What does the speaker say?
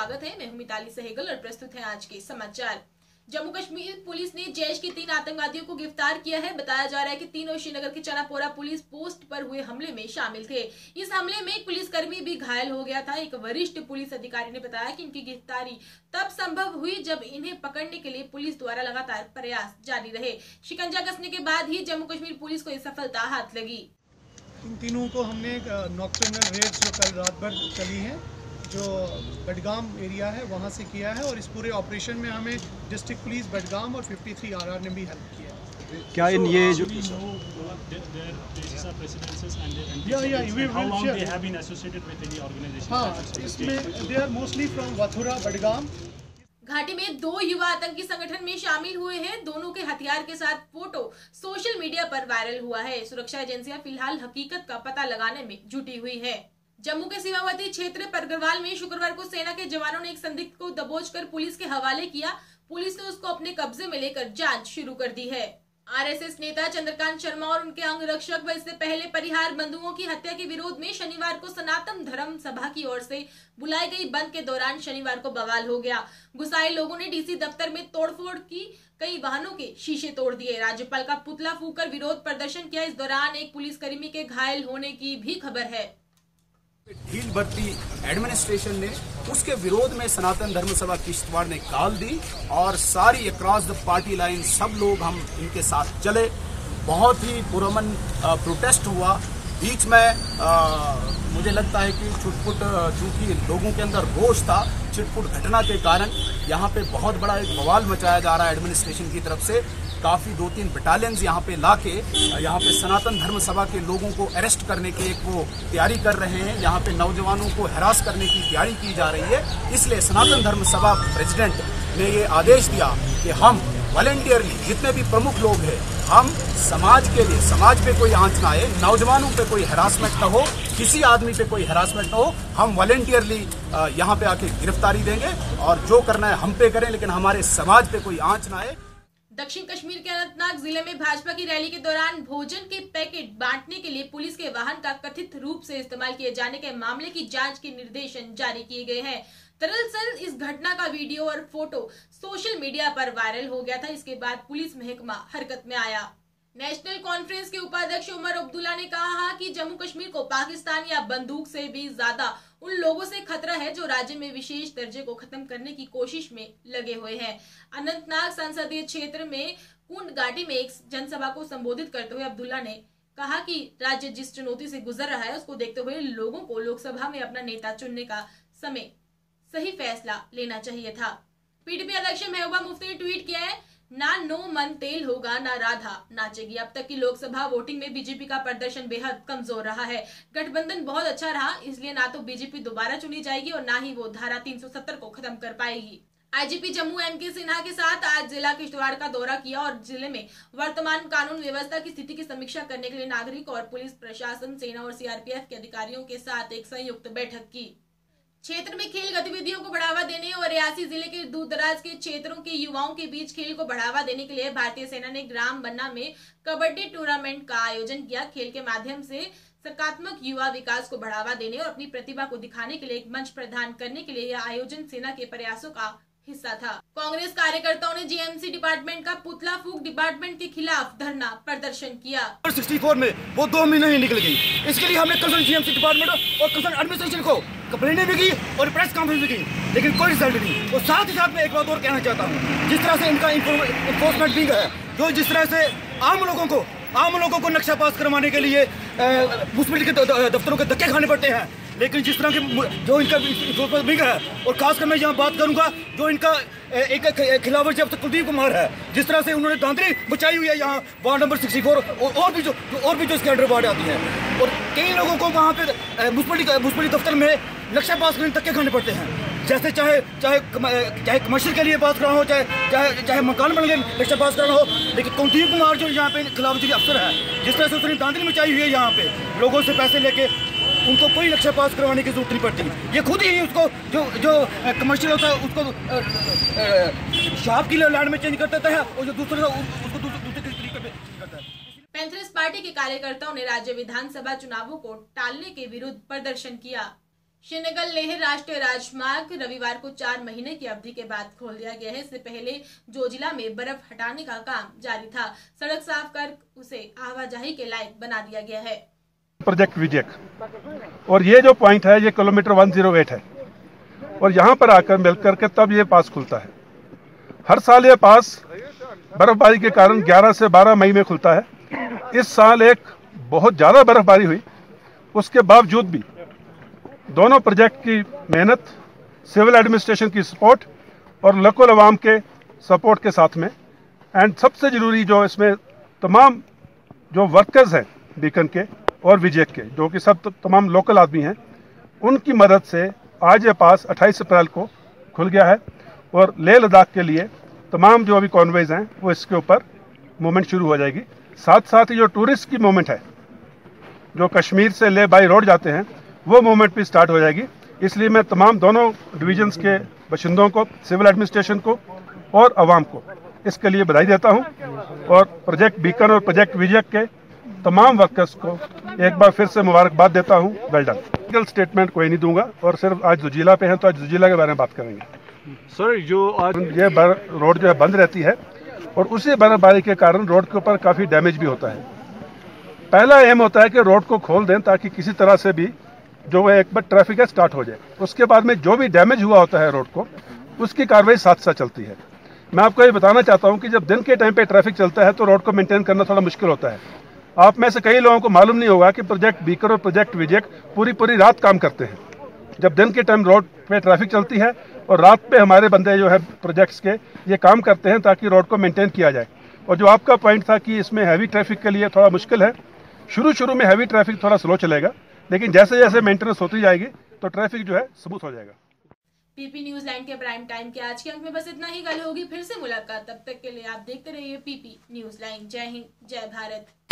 स्वागत है। मैं हूं मिताली सहगल और प्रस्तुत है आज के समाचार। जम्मू कश्मीर पुलिस ने जैश के 3 आतंकवादियों को गिरफ्तार किया है। बताया जा रहा है कि तीनों श्रीनगर के चनापोरा पुलिस पोस्ट पर हुए हमले में शामिल थे। इस हमले में एक पुलिसकर्मी भी घायल हो गया था। एक वरिष्ठ पुलिस अधिकारी ने बताया कि इनकी गिरफ्तारी तब संभव हुई जब इन्हें पकड़ने के लिए पुलिस द्वारा लगातार प्रयास जारी रहे। शिकंजा कसने के बाद ही जम्मू कश्मीर पुलिस को यह सफलता हाथ लगी। इन तीनों को हमने नॉक्टर्नल रेड्स जो कल रात भर चली हैं, जो बडगाम एरिया है वहाँ से किया है, और इस पूरे ऑपरेशन में हमें डिस्ट्रिक्ट पुलिस बडगाम और 53 RR ने भी हेल्प किया है। क्या इन ये जो इसमें they are mostly from Wathura Budgam. घाटी में 2 युवा आतंकी संगठन में शामिल हुए हैं। दोनों के हथियार के साथ फोटो सोशल मीडिया पर वायरल हुआ है। सुरक्षा एजेंसियां फिलहाल हकीकत का पता लगाने में जुटी हुई है। जम्मू के सीमावर्ती क्षेत्र परगरवाल में शुक्रवार को सेना के जवानों ने एक संदिग्ध को दबोचकर पुलिस के हवाले किया। पुलिस ने उसको अपने कब्जे में लेकर जांच शुरू कर दी है। आरएसएस नेता चंद्रकांत शर्मा और उनके अंगरक्षक व इससे पहले परिहार बंधुओं की हत्या के विरोध में शनिवार को सनातन धर्म सभा की ओर से बुलाई गई बंद के दौरान शनिवार को बवाल हो गया। गुस्साए लोगों ने डीसी दफ्तर में तोड़फोड़ की, कई वाहनों के शीशे तोड़ दिए। राज्यपाल का पुतला फूंककर विरोध प्रदर्शन किया। इस दौरान एक पुलिसकर्मी के घायल होने की भी खबर है। ढील बरती एडमिनिस्ट्रेशन ने, उसके विरोध में सनातन धर्म सभा किश्तवाड़ ने कॉल दी और सारी अक्रॉस द पार्टी लाइन सब लोग हम इनके साथ चले। बहुत ही पुरअमन प्रोटेस्ट हुआ। बीच में मुझे लगता है कि छुटपुट, चूंकि लोगों के अंदर रोष था, छिटपुट घटना के कारण यहाँ पे बहुत बड़ा एक बवाल मचाया जा रहा है एडमिनिस्ट्रेशन की तरफ से। काफी 2-3 बटालियंस यहाँ पे लाके यहाँ पे सनातन धर्म सभा के लोगों को अरेस्ट करने की एक वो तैयारी कर रहे हैं। यहाँ पे नौजवानों को हरास करने की तैयारी की जा रही है। इसलिए सनातन धर्म सभा प्रेसिडेंट ने ये आदेश दिया कि हम वॉलंटियरली जितने भी प्रमुख लोग हैं, हम समाज के लिए, समाज पे कोई आंच ना आए, नौजवानों पे कोई हरासमेंट ना हो, किसी आदमी पे कोई हरासमेंट ना हो, हम वॉलंटियरली यहाँ पे आके गिरफ्तारी देंगे और जो करना है हम पे करें, लेकिन हमारे समाज पे कोई आंच ना आए। दक्षिण कश्मीर के अनंतनाग जिले में भाजपा की रैली के दौरान भोजन के पैकेट बांटने के लिए पुलिस के वाहन का कथित रूप से इस्तेमाल किए जाने के मामले की जांच के निर्देशन जारी किए गए हैं। दरअसल इस घटना का वीडियो और फोटो सोशल मीडिया पर वायरल हो गया था। इसके बाद पुलिस महकमा हरकत में आया। नेशनल कॉन्फ्रेंस के उपाध्यक्ष उमर अब्दुल्ला ने कहा कि जम्मू कश्मीर को पाकिस्तान या बंदूक से भी ज्यादा उन लोगों से खतरा है जो राज्य में विशेष दर्जे को खत्म करने की कोशिश में लगे हुए हैं। अनंतनाग संसदीय क्षेत्र में कुंड घाटी में एक जनसभा को संबोधित करते हुए अब्दुल्ला ने कहा कि राज्य जिस चुनौती से गुजर रहा है उसको देखते हुए लोगों को लोकसभा में अपना नेता चुनने का समय सही फैसला लेना चाहिए था। पीडीपी अध्यक्ष महबूबा मुफ्ती ने ट्वीट किया है, ना नो मन तेल होगा ना राधा नाचेगी। अब तक की लोकसभा वोटिंग में बीजेपी का प्रदर्शन बेहद कमजोर रहा है। गठबंधन बहुत अच्छा रहा, इसलिए ना तो बीजेपी दोबारा चुनी जाएगी और ना ही वो धारा 370 को खत्म कर पाएगी। आईजीपी जम्मू एमके सिन्हा के साथ आज जिला किश्तवाड़ का दौरा किया और जिले में वर्तमान कानून व्यवस्था की स्थिति की समीक्षा करने के लिए नागरिक और पुलिस प्रशासन, सेना और सीआरपीएफ के अधिकारियों के साथ एक संयुक्त बैठक की। क्षेत्र में खेल गतिविधियों को बढ़ावा देने और रियासी जिले के दूर दराज के क्षेत्रों के युवाओं के बीच खेल को बढ़ावा देने के लिए भारतीय सेना ने ग्राम बन्ना में कबड्डी टूर्नामेंट का आयोजन किया। खेल के माध्यम से सकारात्मक युवा विकास को बढ़ावा देने और अपनी प्रतिभा को दिखाने के लिए एक मंच प्रदान करने के लिए यह आयोजन सेना के प्रयासों का हिस्सा था। कांग्रेस कार्यकर्ताओं ने जीएमसी डिपार्टमेंट का पुतला फूंक डिपार्टमेंट के खिलाफ धरना प्रदर्शन किया। 64 में वो 2 महीने ही निकल गई। इसके लिए हमने कंसर्न जीएमसी डिपार्टमेंट और कंसर्न एडमिनिस्ट्रेशन को कंप्लेंट भी की और प्रेस कॉन्फ्रेंस भी की, लेकिन कोई रिजल्ट नहीं। और साथ ही साथ मैं एक बात और कहना चाहता हूँ, जिस तरह से इनका इन्फोर्समेंट विंग है, जो जिस तरह से आम लोगों को नक्शा पास करवाने के लिए म्युनिसिपैलिटी के दफ्तरों के धक्के खाने पड़ते हैं, लेकिन जिस तरह के जो इनका विंग है, और खासकर मैं यहाँ बात करूंगा जो इनका एक खिलाफ जब तक कुलदीप कुमार है, जिस तरह से उन्होंने धांधली बचाई हुई है यहाँ वार्ड नंबर 64 और भी जो इसके अंडर वार्ड आती है, और कई लोगों को वहाँ पे म्युनिसिपैलिटी दफ्तर में नक्शा पास करने धक्के खाने पड़ते हैं। जैसे चाहे कमर्शियल के लिए बात कराना हो, चाहे मकान बनने के नक्शा पास कराना हो, लेकिन कुलदीप कुमार जो यहाँ पे खिलाफ अफसर है, जिस तरह से उसने धांधली मचाई हुई है यहाँ पे, लोगों से पैसे लेके उनको कोई नक्शा पास करवाने की जरूरत नहीं पड़ती। ये खुद ही उसको जो कमर्शियल होता है उसको शॉप की लैंड में चेंज कर देता है और जो दूसरे उसको दूसरे तरीके पे करता है। पैंथर्स पार्टी के कार्यकर्ताओं ने राज्य विधानसभा चुनावों को टालने के विरुद्ध प्रदर्शन किया। श्रीनगर लेह राष्ट्रीय राजमार्ग रविवार को 4 महीने की अवधि के बाद खोल दिया गया है। इससे पहले जोजिला में बर्फ हटाने का काम जारी था। सड़क साफ कर उसे आवाजाही के लायक बना दिया गया है। प्रोजेक्ट विजय और ये जो पॉइंट है ये किलोमीटर 108 है और यहाँ पर आकर मिलकर के तब ये पास खुलता है। हर साल ये पास बर्फबारी के कारण 11 से 12 मई में खुलता है। इस साल एक बहुत ज़्यादा बर्फबारी हुई, उसके बावजूद भी दोनों प्रोजेक्ट की मेहनत, सिविल एडमिनिस्ट्रेशन की सपोर्ट और लोकल अवाम के सपोर्ट के साथ में, एंड सबसे ज़रूरी जो इसमें तमाम जो वर्कर्स हैं बीकन के और विजय के, जो कि सब तमाम लोकल आदमी हैं, उनकी मदद से आज ये पास 28 अप्रैल को खुल गया है और लेह लद्दाख के लिए तमाम जो अभी कॉन्वेज हैं वो इसके ऊपर मूवमेंट शुरू हो जाएगी। साथ साथ ही जो टूरिस्ट की मूवमेंट है, जो कश्मीर से लेह बाई रोड जाते हैं, वो मूवमेंट भी स्टार्ट हो जाएगी। इसलिए मैं तमाम दोनों डिवीजन्स के बाशिंदों को, सिविल एडमिनिस्ट्रेशन को और आवाम को इसके लिए बधाई देता हूं और प्रोजेक्ट बीकन और प्रोजेक्ट विजय के तमाम वर्कर्स को एक बार फिर से मुबारकबाद देता हूं। Well done. लीगल स्टेटमेंट कोई नहीं दूंगा और सिर्फ आज जोजिला पे हैं तो आज जोजिला के बारे में बात करेंगे। सर, जो आज ये रोड जो है बंद रहती है और उसी बर्फबारी के कारण रोड के ऊपर काफ़ी डैमेज भी होता है। पहला एम होता है कि रोड को खोल दें ताकि किसी तरह से भी जो है एक बार ट्रैफिक है स्टार्ट हो जाए। उसके बाद में जो भी डैमेज हुआ होता है रोड को, उसकी कार्रवाई साथ साथ चलती है। मैं आपको ये बताना चाहता हूँ कि जब दिन के टाइम पे ट्रैफिक चलता है तो रोड को मेंटेन करना थोड़ा मुश्किल होता है। आप में से कई लोगों को मालूम नहीं होगा कि प्रोजेक्ट बीकर और प्रोजेक्ट विजय पूरी रात काम करते हैं। जब दिन के टाइम रोड पे ट्रैफिक चलती है और रात पे हमारे बंदे जो है प्रोजेक्ट्स के ये काम करते हैं ताकि रोड को मेंटेन किया जाए। और जो आपका पॉइंट था कि इसमें हैवी ट्रैफिक के लिए थोड़ा मुश्किल है, शुरू में हैवी ट्रैफिक थोड़ा स्लो चलेगा, लेकिन जैसे जैसे मेंटेनेंस होती जाएगी तो ट्रैफिक जो है स्मूथ हो जाएगा। पीपी न्यूज लाइन के प्राइम टाइम के आज के अंक में बस इतना ही। कल होगी फिर से मुलाकात, तब तक के लिए आप देखते रहिए पीपी न्यूज लाइन। जय हिंद, जय भारत।